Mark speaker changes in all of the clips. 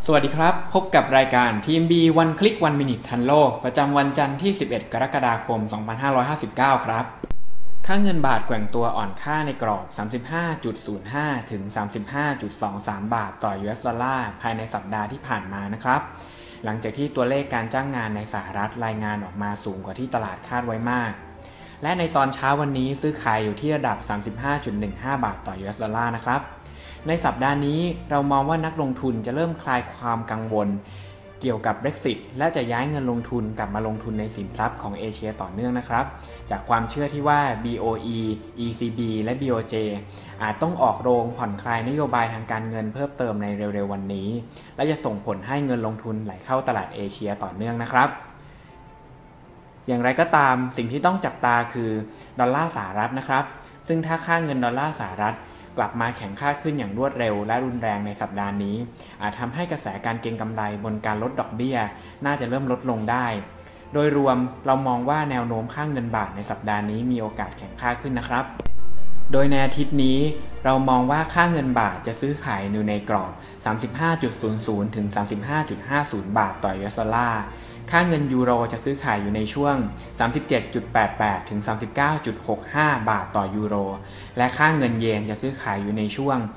Speaker 1: สวัสดีครับพบกับรายการทีม B One Click One Minute ทันโลกประจำวันจันทร์ที่ 11 กรกฎาคม 2559 ครับค่าเงินบาทแกว่งตัวอ่อนค่าในกรอบ 35.05 ถึง 35.23 บาทต่อ US ดอลลาร์ภายในสัปดาห์ที่ผ่านมานะครับหลังจากที่ตัวเลขการจ้างงานในสหรัฐรายงานออกมาสูงกว่าที่ตลาดคาดไว้มากและในตอนเช้าวันนี้ซื้อขายอยู่ที่ระดับ 35.15 บาทต่อ US ดอลลาร์นะครับในสัปดาห์นี้เรามองว่านักลงทุนจะเริ่มคลายความกังวลเกี่ยวกับ Brexit และจะย้ายเงินลงทุนกลับมาลงทุนในสินทรัพย์ของเอเชียต่อเนื่องนะครับจากความเชื่อที่ว่า BOE ECB และ BOJ อาจต้องออกโรงผ่อนคลายนโยบายทางการเงินเพิ่มเติมในเร็วๆวันนี้และจะส่งผลให้เงินลงทุนไหลเข้าตลาดเอเชียต่อเนื่องนะครับอย่างไรก็ตามสิ่งที่ต้องจับตาคือดอลลาร์สหรัฐนะครับซึ่งถ้าค่าเงินดอลลาร์สหรัฐกลับมาแข็งค่าขึ้นอย่างรวดเร็วและรุนแรงในสัปดาห์นี้อาจทำให้กระแสการเก็งกำไรบนการลดดอกเบี้ยน่าจะเริ่มลดลงได้โดยรวมเรามองว่าแนวโน้มค่าเงินบาทในสัปดาห์นี้มีโอกาสแข็งค่าขึ้นนะครับโดยในอาทิตย์นี้เรามองว่าค่าเงินบาทจะซื้อขายอยู่ในกรอบ 35.00 ถึง 35.50 บาทต่อ US ดอลลาร์ค่าเงินยูโรจะซื้อขายอยู่ในช่วง 37.88 ถึง 39.65 บาทต่อยูโรและค่าเงินเยนจะซื้อขายอยู่ในช่วง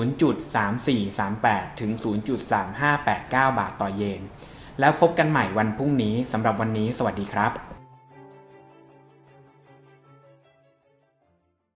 Speaker 1: 0.3438 ถึง 0.3589 บาทต่อเยนแล้วพบกันใหม่วันพรุ่งนี้สำหรับวันนี้สวัสดีครับ